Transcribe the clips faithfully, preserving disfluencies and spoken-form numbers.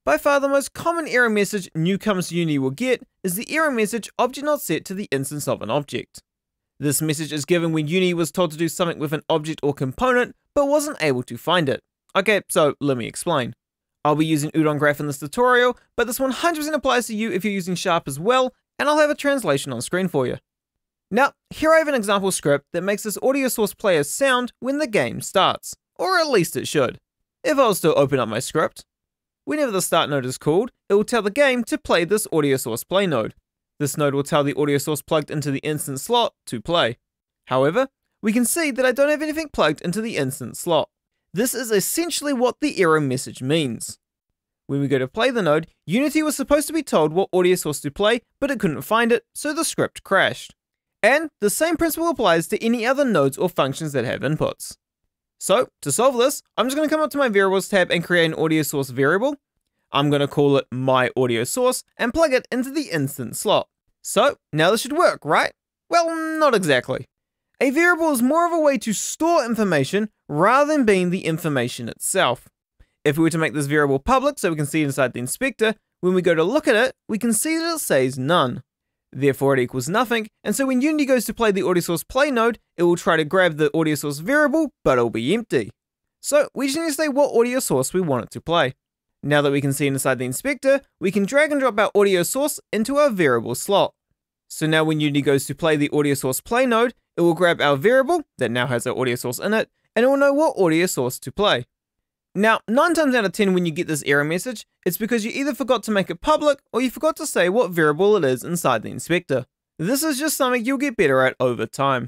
By far the most common error message newcomers to Unity will get is the error message object not set to the instance of an object. This message is given when Unity was told to do something with an object or component, but wasn't able to find it. Okay, so let me explain. I'll be using Udon graph in this tutorial, but this one hundred percent applies to you if you're using Sharp as well, and I'll have a translation on screen for you. Now, here I have an example script that makes this audio source play a sound when the game starts, or at least it should. If I was to open up my script, whenever the start node is called, it will tell the game to play this audio source play node. This node will tell the audio source plugged into the instance slot to play. However, we can see that I don't have anything plugged into the instance slot. This is essentially what the error message means. When we go to play the node, Unity was supposed to be told what audio source to play, but it couldn't find it, so the script crashed. And the same principle applies to any other nodes or functions that have inputs. So, to solve this, I'm just going to come up to my variables tab and create an audio source variable. I'm going to call it my audio source and plug it into the instance slot. So, now this should work, right? Well, not exactly. A variable is more of a way to store information rather than being the information itself. If we were to make this variable public so we can see it inside the inspector, when we go to look at it, we can see that it says none. Therefore it equals nothing, and so when Unity goes to play the audio source play node, it will try to grab the audio source variable, but it'll be empty. So we just need to say what audio source we want it to play. Now that we can see inside the inspector, we can drag and drop our audio source into our variable slot. So now when Unity goes to play the audio source play node, it will grab our variable that now has our audio source in it, and it will know what audio source to play. Now, nine times out of ten when you get this error message, it's because you either forgot to make it public or you forgot to say what variable it is inside the inspector. This is just something you'll get better at over time.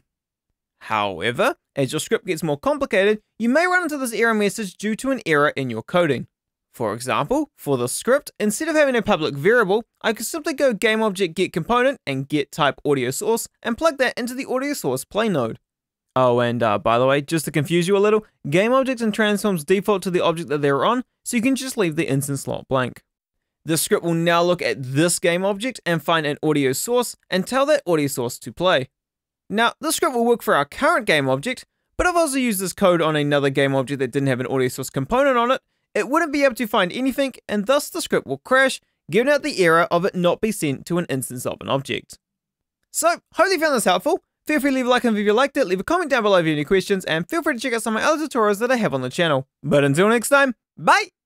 However, as your script gets more complicated, you may run into this error message due to an error in your coding. For example, for the script, instead of having a public variable, I could simply go GameObject-GetComponent and getTypeAudioSource and plug that into the audio source play node. Oh, and uh, by the way, just to confuse you a little, game objects and transforms default to the object that they're on, so you can just leave the instance slot blank. This script will now look at this game object and find an audio source and tell that audio source to play. Now, this script will work for our current game object, but if I also used this code on another game object that didn't have an audio source component on it, it wouldn't be able to find anything, and thus the script will crash, giving out the error of it not be sent to an instance of an object. So, hope you found this helpful. Feel free to leave a like if you liked it, leave a comment down below if you have any questions, and feel free to check out some of my other tutorials that I have on the channel. But until next time, bye!